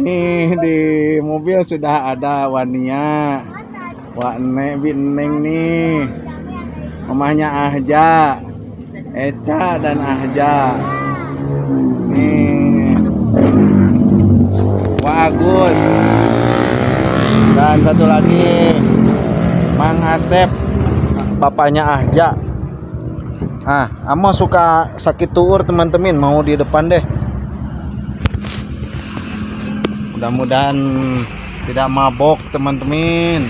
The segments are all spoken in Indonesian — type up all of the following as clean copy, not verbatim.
Nih di mobil sudah ada Wania, Wane, Bineng nih, mamahnya Ahja, Eca dan Ahja. Nih, Wak Agus dan satu lagi Mang Asep, bapaknya Ahja. Amo suka sakit tuur teman-teman, mau di depan deh. Mudah-mudahan tidak mabok teman-teman.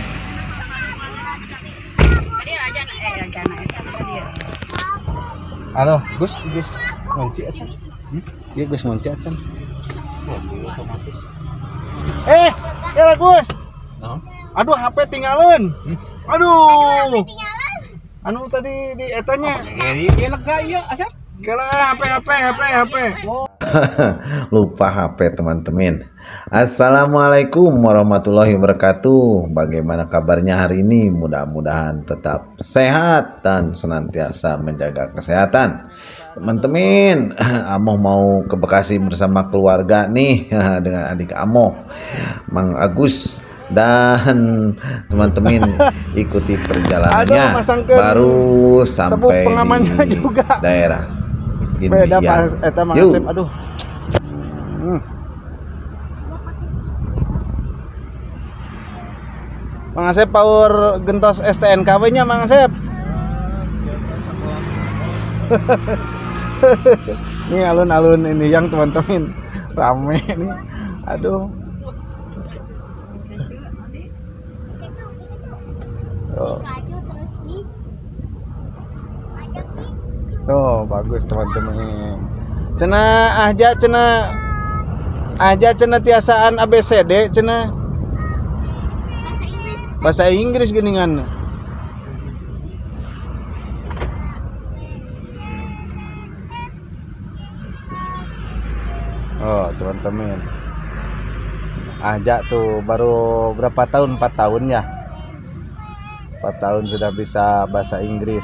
Halo, Gus, ngunci acan. Iya Gus, ngunci acan. Ya Gus. Aduh, HP tinggalin. Aduh. Anu tadi di etanya. Iya lega iya, Asep. Kela HP. Lupa HP teman-teman. Assalamualaikum warahmatullahi wabarakatuh. Bagaimana kabarnya hari ini? Mudah-mudahan tetap sehat dan senantiasa menjaga kesehatan. Teman-teman, Amoh mau ke Bekasi bersama keluarga nih dengan adik Amoh, Mang Agus. Dan teman-teman ikuti perjalanannya. Baru sampai di juga daerah beda pas eta Mang Asep. Aduh. Mang Asep power gentos STNKW nya Mang Asep. Ini alun-alun ini yang teman-teman rame nih. Aduh. Tuh bagus teman-teman. Cenah Ahja cenah tiasaan ABCD cenah. Bahasa Inggris geningan. Oh teman-teman, Ahja tuh baru berapa tahun? 4 tahun ya. 4 tahun sudah bisa bahasa Inggris.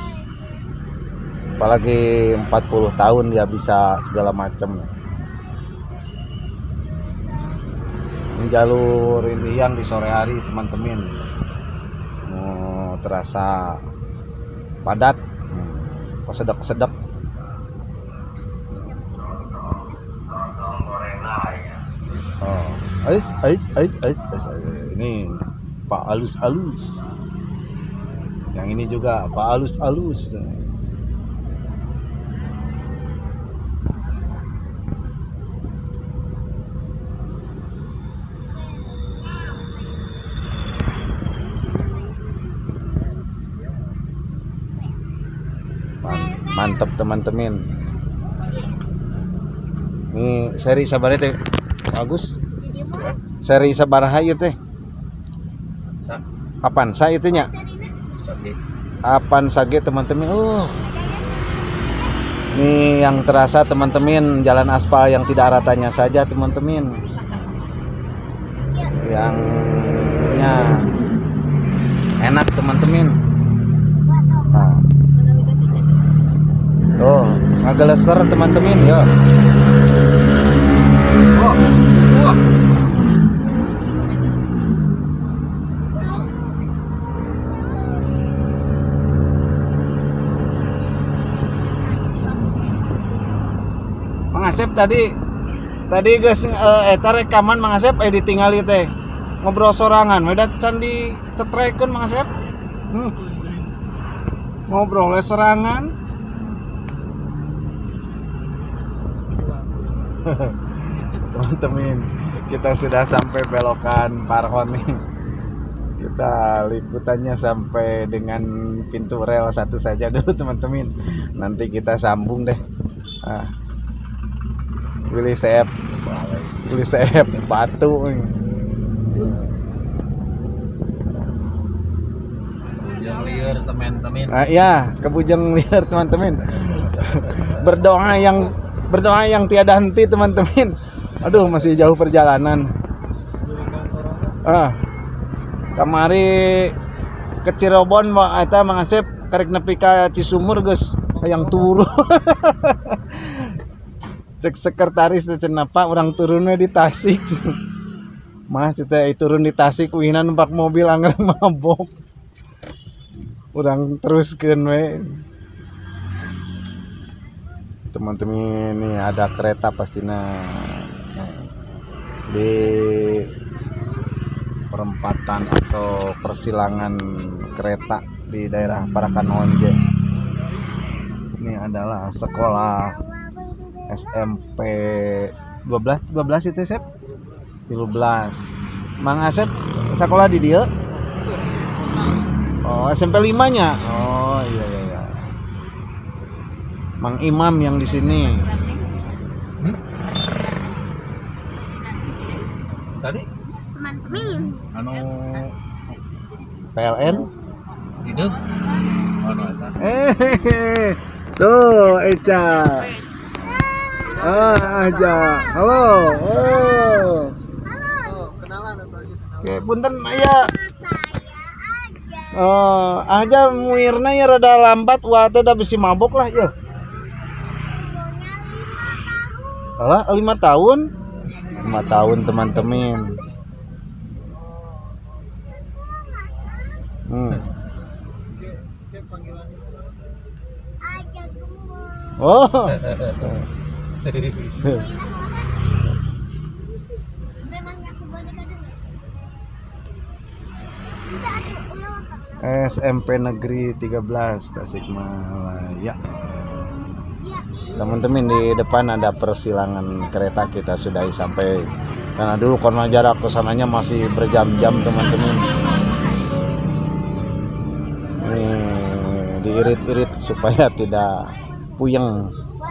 Apalagi 40 tahun dia bisa segala macam. Ini jalur ini yang di sore hari teman-teman. Terasa padat, sedap-sedap. Ini Pak Alus-alus. Yang ini juga Pak Alus-alus. Mantap teman-teman. Ini seri sabar teh bagus. Seri sabar hayu teh. Apaan sa itunya? Apaan sage teman-teman. Ini yang terasa teman-teman, jalan aspal yang tidak ratanya saja teman-teman. Yang punya enak teman-teman. Tuh, ngageleser teman-teman ya. Mang Asep tadi guys eta rekaman Mang Asep ditinggali teh. Ngobrol sorangan, beda can dicetrekeun Mang Asep. Ngobrol sorangan. Teman-teman, kita sudah sampai belokan Parhon nih. Kita liputannya sampai dengan pintu rel 1 saja dulu teman-teman. Nanti kita sambung deh. Willy Seep Batu. Bujang liar teman-teman. Ya, ke Bujang liar teman-teman. Berdoa yang tiada henti teman-teman. Aduh, masih jauh perjalanan. Kamari ke Cirebon eta Mang Asep karek nepi ka Cisumur geus yang turun. Cek sekretaris teh cenah Pak urang turunnya di Tasik. Mah kita turun di Tasik uinan numpak mobil anggar mabok. Urang teruskeun we. Teman-teman ini ada kereta pastinya di perempatan atau persilangan kereta di daerah Parakan Honje. Ini adalah sekolah SMP 12 itu Sep 13. Mang Asep sekolah di dia. Oh SMP 5 nya. Oh iya. Mang Imam yang di sini. Tadi teman-teman anu PLN. hidup anu eta. Tuh Eca. Aja. Halo. kenalan atau aja Oke, punten aya. Aja muirna ya rada lambat wah teh da bisi mabok lah ya. Alah 5 tahun. 5 tahun teman-teman. Oh. SMP Negeri 13 Tasikmalaya. Teman-teman di depan ada persilangan kereta kita sudahi sampai karena dulu karena jarak ke sananya masih berjam-jam teman-teman. Ini diirit-irit supaya tidak puyeng.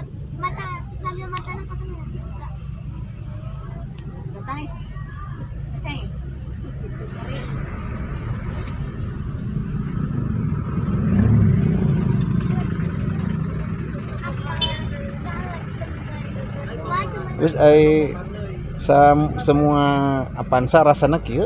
Terus semua Avanza rasana kieu?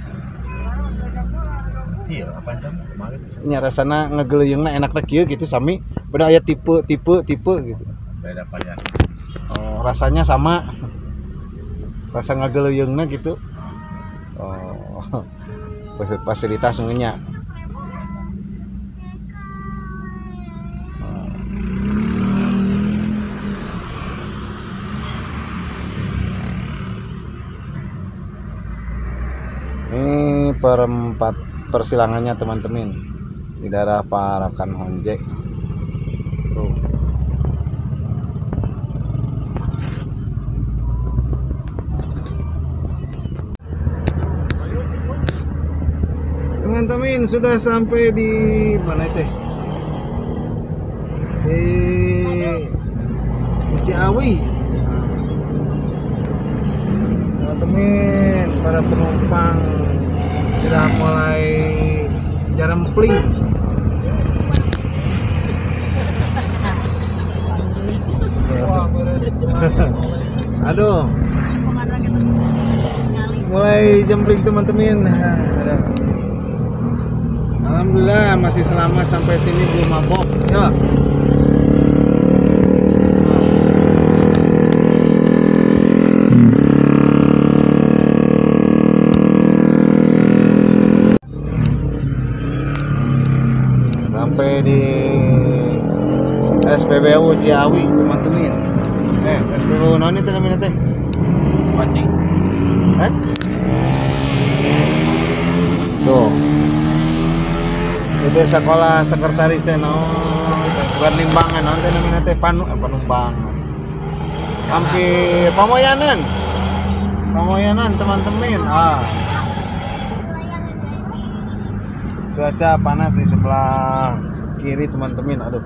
Iya, Avanza kemarin. Nya rasana ngageleungna enakna kieu gitu sami, beda aya tipe gitu. Beda varian. Oh, rasanya sama. Rasa ngageleungna gitu. Oh. Fasilitas nya. Ini persilangannya teman-teman di daerah Parakan Honje. Tuh. Teman-teman sudah sampai di mana teh? Di Ciawi. Teman-teman, para penumpang sudah mulai jarempling. Aduh, mulai jempling teman-teman. Alhamdulillah masih selamat sampai sini belum mabok. Ya. Sampai di SPBU Ciawi teman-teman. SPBU naon itu namanya teh? Pancing. Tuh. Itu sekolah sekretaris teh naon? Berlimbangan naon teh namanya teh Panumbangan. Hampir Pamoyanan. Pamoyanan teman-teman. Cuaca panas di sebelah kiri teman-teman. Aduh.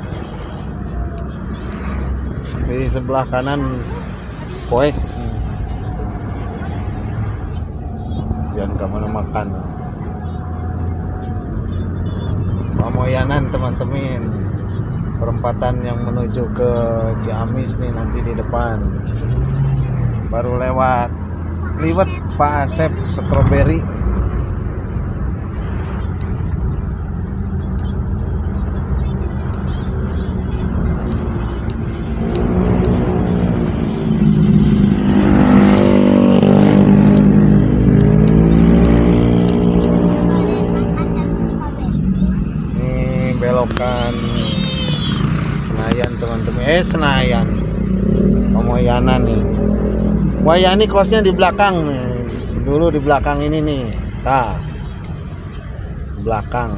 Di sebelah kanan poek. Jangan kemana makan. Pamoyanan teman-teman. Perempatan yang menuju ke Ciamis nih nanti di depan. Baru lewat liwet Pak Asep Strawberry. belokan Senayan teman-teman. Senayan Momoyana nih. Wayani kosnya di belakang nih. Dulu di belakang ini nih. Tah. Belakang.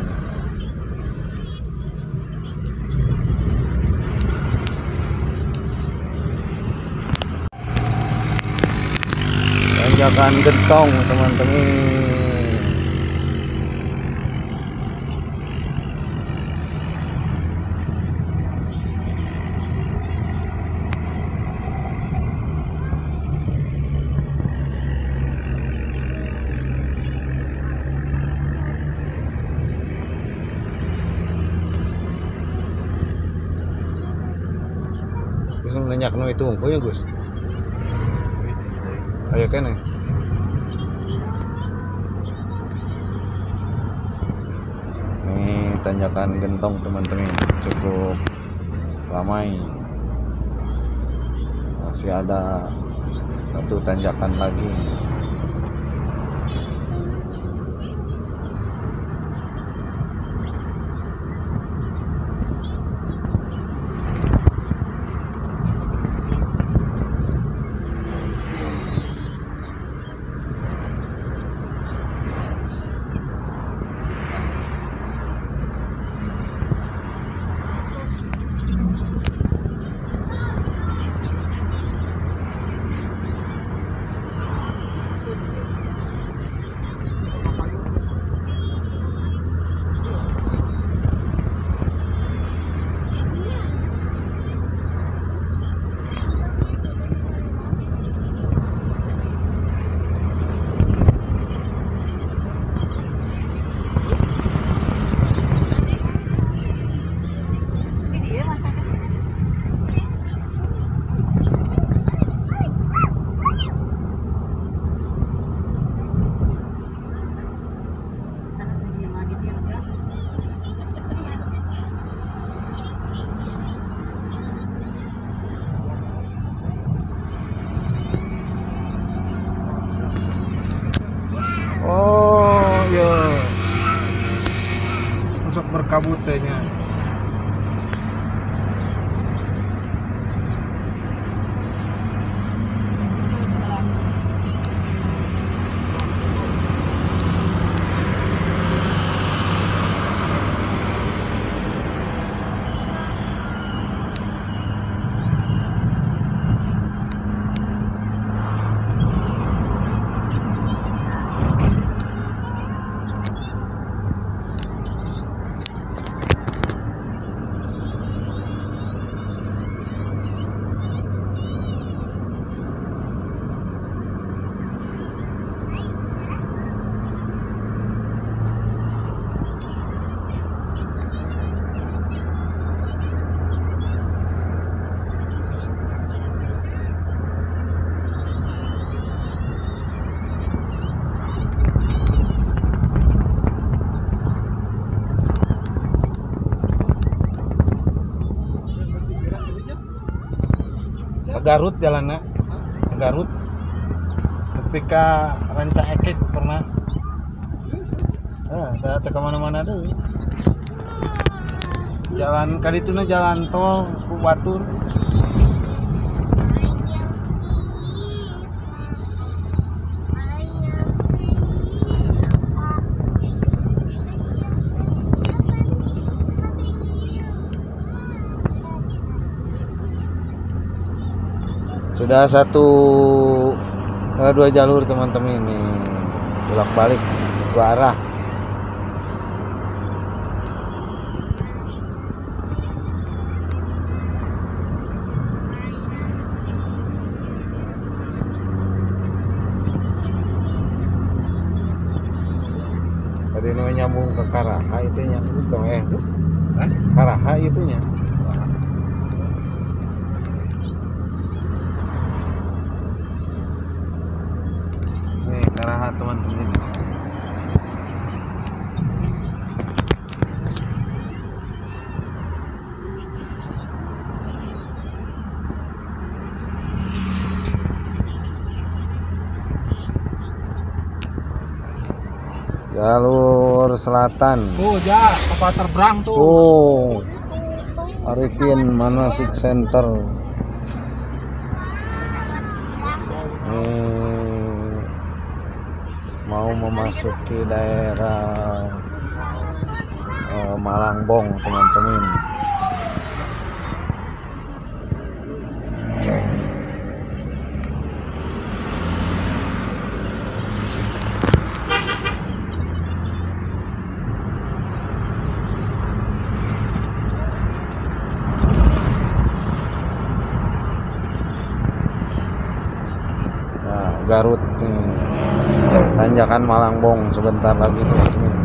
Tanjakan Gentong teman-teman. Gus nanyak nu itu unggul ya Gus. Ayo kene. Nih tanjakan Gentong teman-teman, cukup ramai. Masih ada satu tanjakan lagi. Oh ya, masuk berkabutnya. Garut jalannya, Garut. Tapi ka Ranca Ekek pernah. Dah ke mana-mana deh. Jalan kali itu jalan tol ku Batur. Sudah dua jalur teman-teman ini, bolak-balik dua arah. Tadi ini nyambung ke Karaha itunya, terus terus Karaha itunya. Karaha teman-teman. Jalur jalur selatan. Tuh, ja, kapal terberang tuh. Oh, Arifin Manasik Center. Mau memasuki daerah Malangbong, teman-teman. Nah, Garut nih. Tanjakan Malangbong sebentar lagi, teman-teman.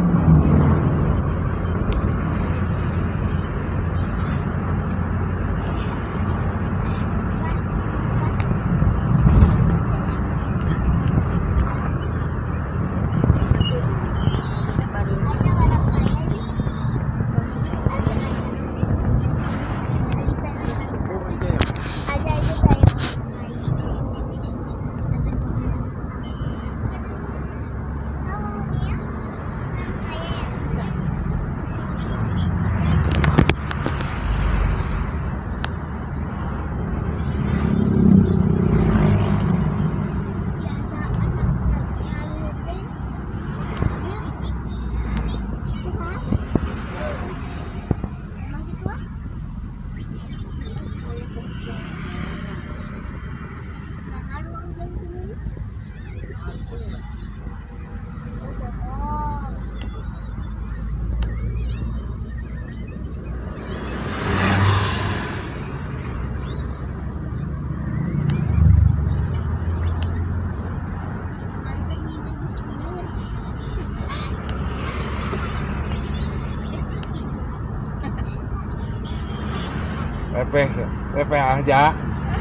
Repeh aja.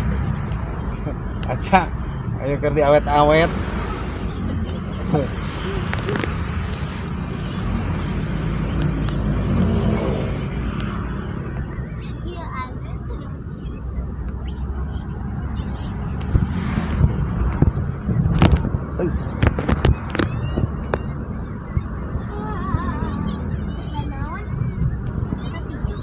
Aja. Ayo keur diawet-awet. Iya ada terus. Wis. Naon? Kita picu.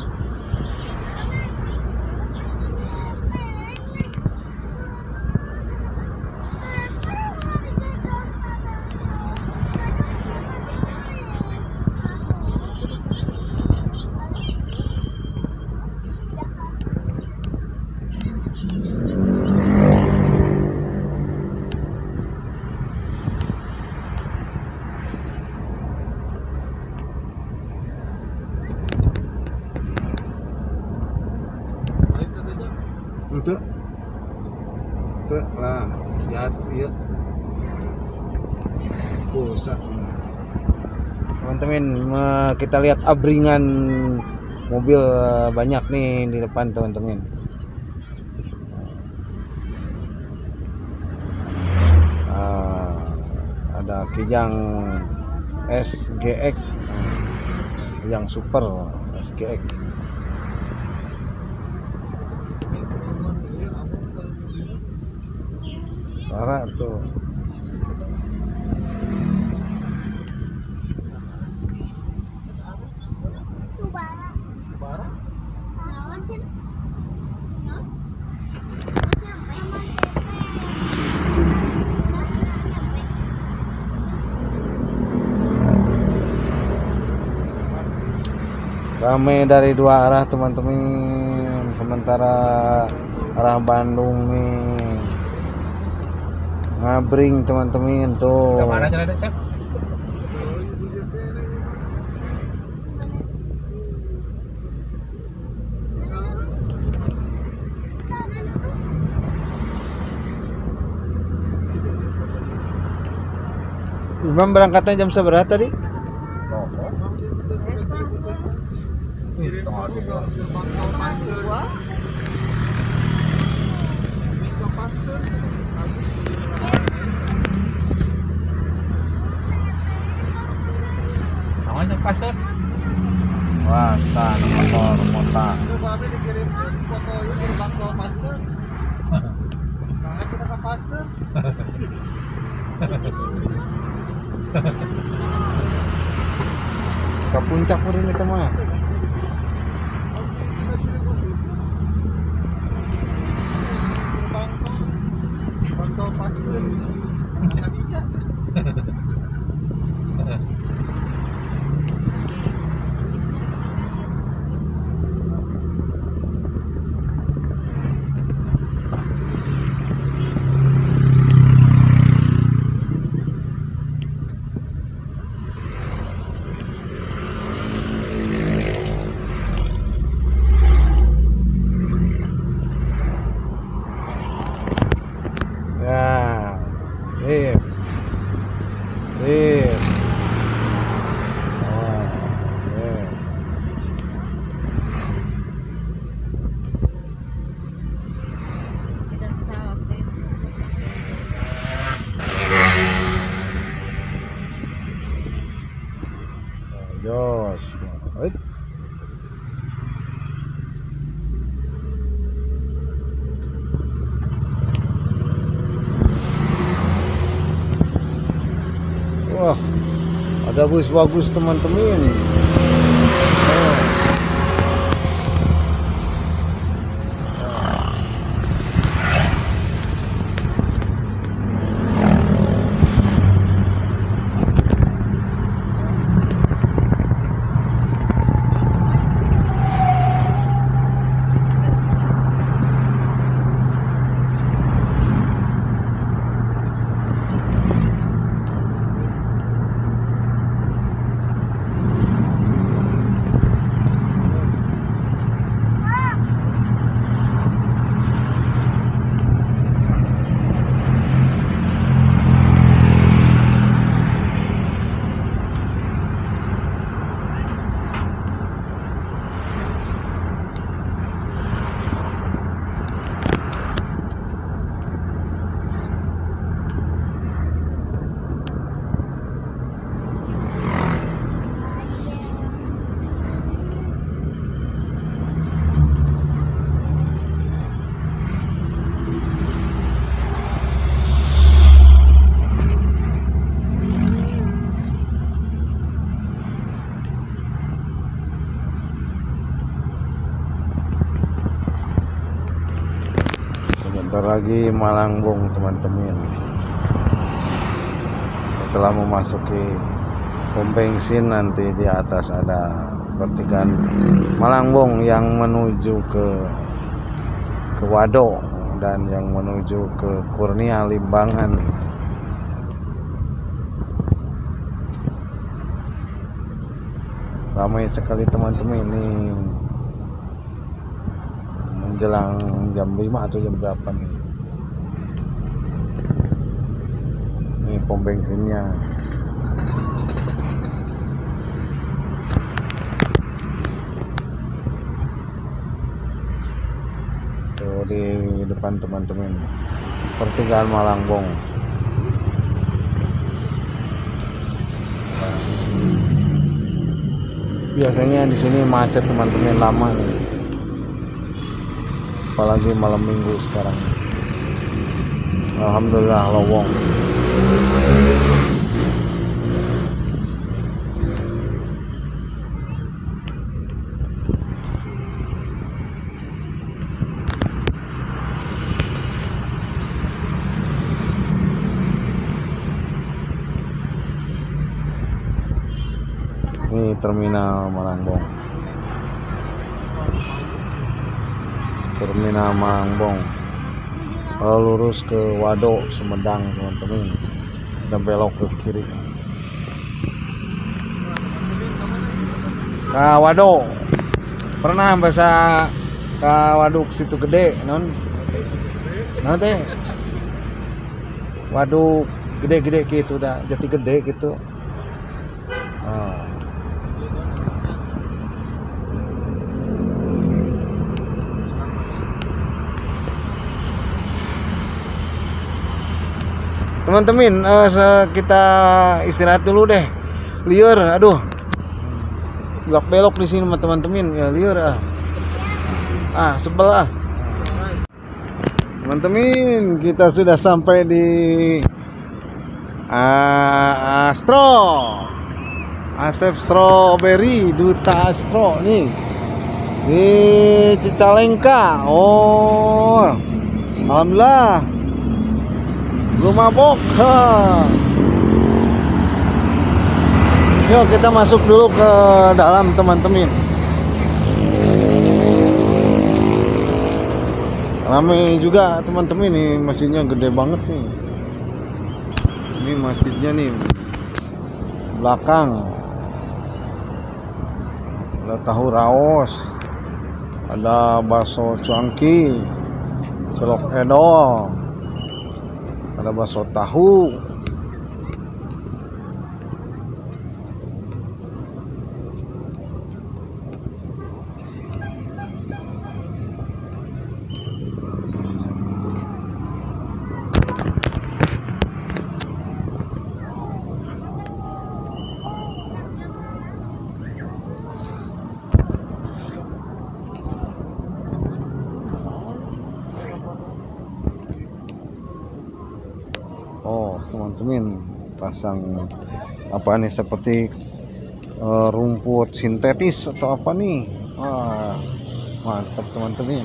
Untuk lah jahat ya pulsa. Teman-teman, kita lihat abringan mobil banyak nih di depan, teman-teman. Ada Kijang SGX yang super SGX. Parah tuh. Subara. Subara? Naon sih? Naon? Ramai dari dua arah, teman-teman. Sementara arah Bandung nih ngabring, teman-teman tuh. Kemana jalan dek, Sep? Imam berangkatnya jam seberapa tadi? Namanya pastor. Wah, stan motor mota. Coba abi dikirim foto ini bakal master. Kangen kita ke master. ke puncak urin itu mah. Bang tol Pasteur. Tadinya sih. Ya, sip. Sip. Oh, oke. Kita salah sih. Jos. Ait. Wah, ada bus bagus teman-teman. Oh. Sebentar lagi Malangbong teman-teman. Setelah memasuki pom bensin nanti di atas ada pertigaan Malangbong yang menuju ke Wado dan yang menuju ke Kurnia Limbangan. Ramai sekali teman-teman ini menjelang jam 5 atau jam berapa nih. Ini pom bensinnya. Tuh di depan teman-teman. Pertigaan Malangbong. Biasanya di sini macet teman-teman, lama nih. Apalagi malam minggu sekarang. Alhamdulillah lowong. Ini terminal Malangbong. Terminal Malangbong. Kalau lurus ke Wado Sumedang teman-teman, dan belok ke kiri. Ke Wado. Pernah bahasa ke Waduk Situ Gede, non? Nanti Waduk gede-gede gitu dah, Jati Gede gitu. Oh. Teman-teman, kita istirahat dulu deh. Liur, aduh. Belok-belok di sini teman-teman, ya liur ah. Sebelah. Teman-teman, kita sudah sampai di Astro. Asep Strawberry, Duta Astro nih di Cicalengka. Oh, alhamdulillah belum mabok. Yuk kita masuk dulu ke dalam teman-teman. Ramai juga teman-teman, nih masjidnya gede banget nih. Ini masjidnya nih belakang. Ada tahu raos, ada bakso cuangki, celok edol, ada bakso tahu. Oh teman-teman, pasang apa nih, seperti rumput sintetis atau apa nih. Wah mantap teman-teman,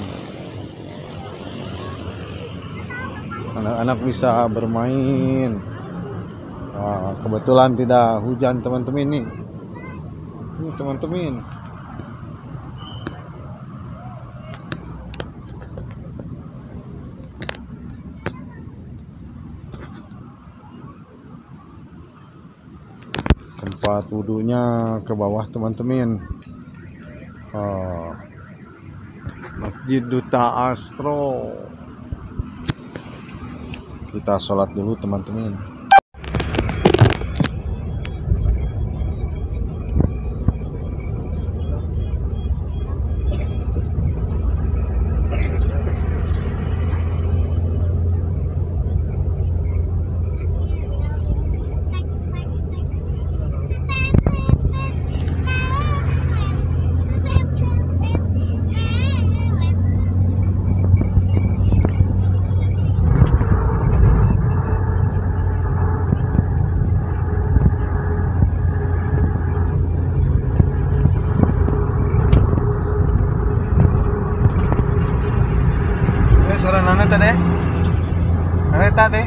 anak-anak bisa bermain. Wah, kebetulan tidak hujan teman-teman nih. Ini teman-teman, tempat wudhunya ke bawah teman-teman. Masjid Duta Astro. Kita sholat dulu teman-teman. Saranana tadi? Ada tadi?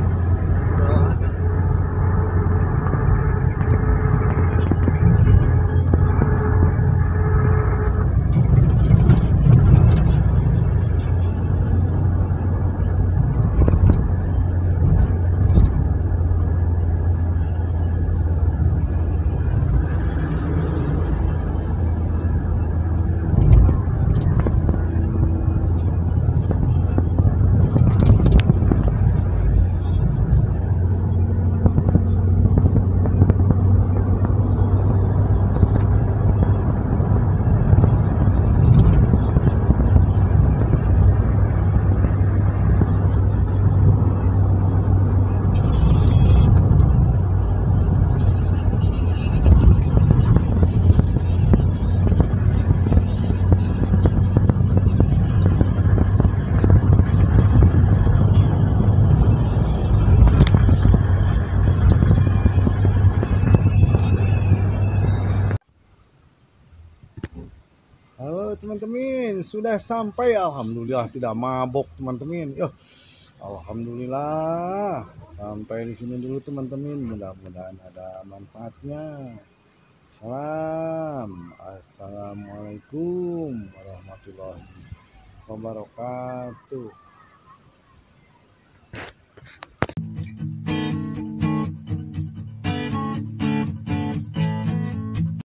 Halo teman-teman, sudah sampai. Alhamdulillah tidak mabok teman-teman. Yo, alhamdulillah sampai di sini dulu teman-teman. Mudah-mudahan ada manfaatnya. Assalamualaikum warahmatullahi wabarakatuh.